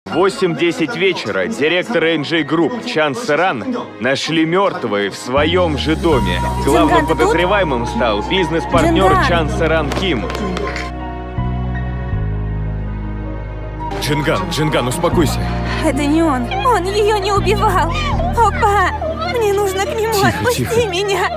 8:10 вечера директор NJ Group Чан Сэран нашли мертвой в своем же доме. Главным подозреваемым стал бизнес-партнер Чан Сэран Ким. Джинган, успокойся. Это не он. Он ее не убивал. Опа! Мне нужно к нему. Отпусти меня.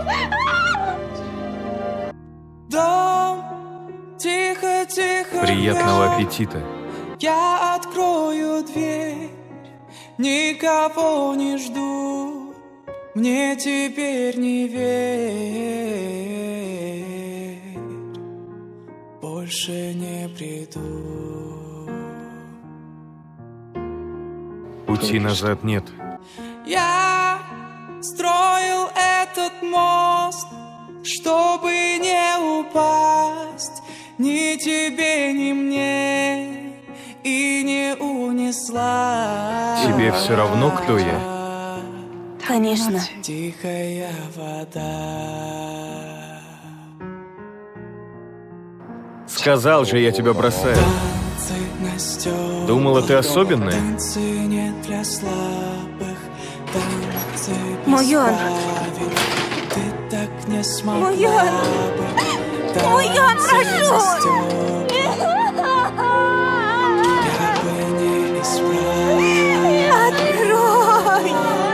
Тихо. Приятного аппетита. Я открою дверь, никого не жду. Мне теперь не верь, больше не приду. Пути назад нет. Я строил этот мост, чтобы не упасть ни тебе, ни мне, и не унесла. Тебе все равно, кто я? Конечно. Тихая вода. Сказал же, я тебя бросаю. Думала, ты особенная? Муён! Муён! Муён, прошу! Открой!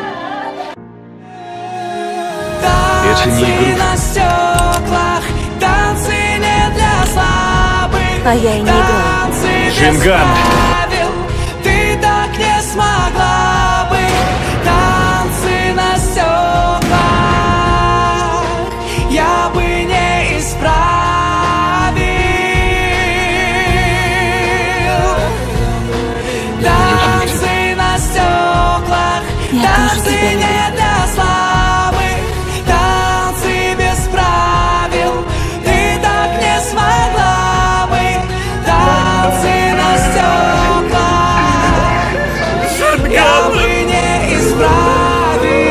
Это не игрушка. А я и не играю. Джинган! Ты так не смогла бы. Танцы на стеклах я бы не исправил. Танцы на стеклах, танцы не для слабых, танцы без правил. Ты так не смогла бы. Танцы на стеклах я бы не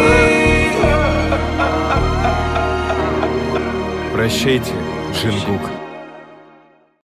исправил. Прощайте, Джингук.